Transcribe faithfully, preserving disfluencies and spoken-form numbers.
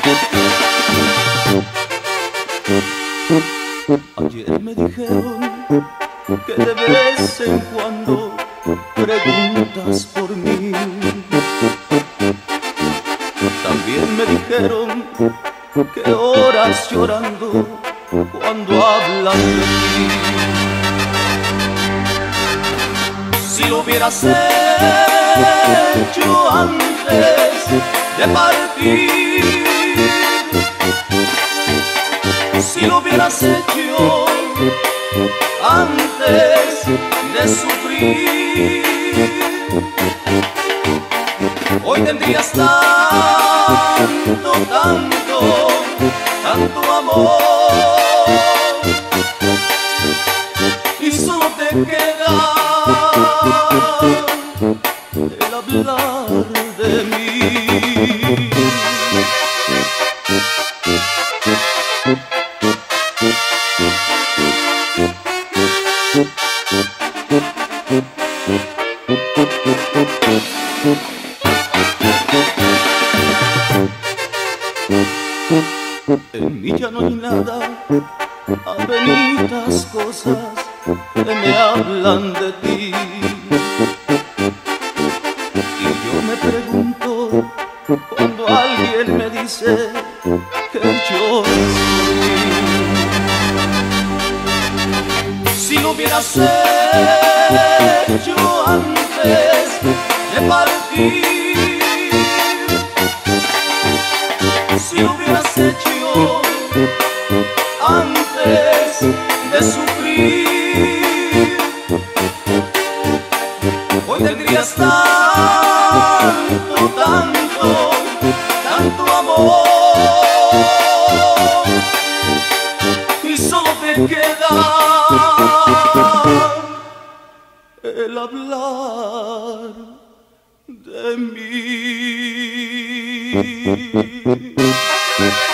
Ayer me dijeron que de vez en cuando preguntas por mí. También me dijeron que oras llorando cuando hablan de ti. Si lo hubieras hecho antes de partir, si lo hubieras hecho antes de sufrir, hoy tendrías tanto, tanto, tanto amor, y solo te queda el hablar de mí. En mí ya no hay nada, apenitas cosas que me hablan de ti. Y yo me pregunto, cuando alguien me dice que llores por mí, si lo hubieras hecho antes de partir, si lo hubieras hecho antes de sufrir, hoy tendrías tanto, tanto, tanto amor, y solo te queda el hablar de mí.